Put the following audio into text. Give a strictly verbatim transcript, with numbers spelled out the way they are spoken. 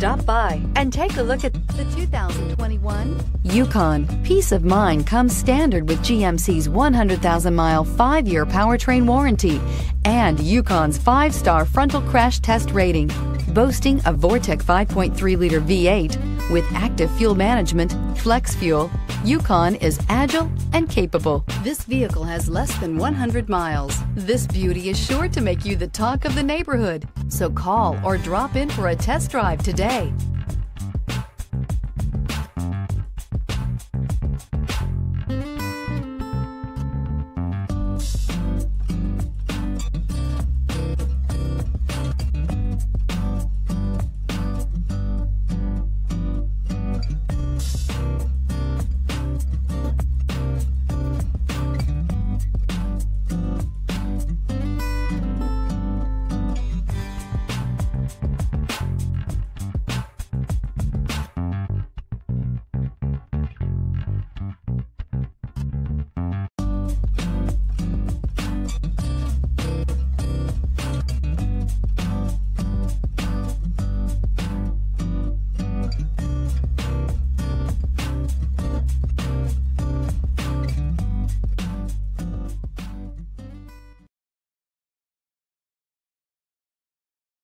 Stop by and take a look at the two thousand twenty-one Yukon. Peace of mind comes standard with G M C's one hundred thousand mile five-year powertrain warranty and Yukon's five-star frontal crash test rating. Boasting a Vortec five point three liter V eight with active fuel management, flex fuel, Yukon is agile and capable. This vehicle has less than one hundred miles. This beauty is sure to make you the talk of the neighborhood. So call or drop in for a test drive today.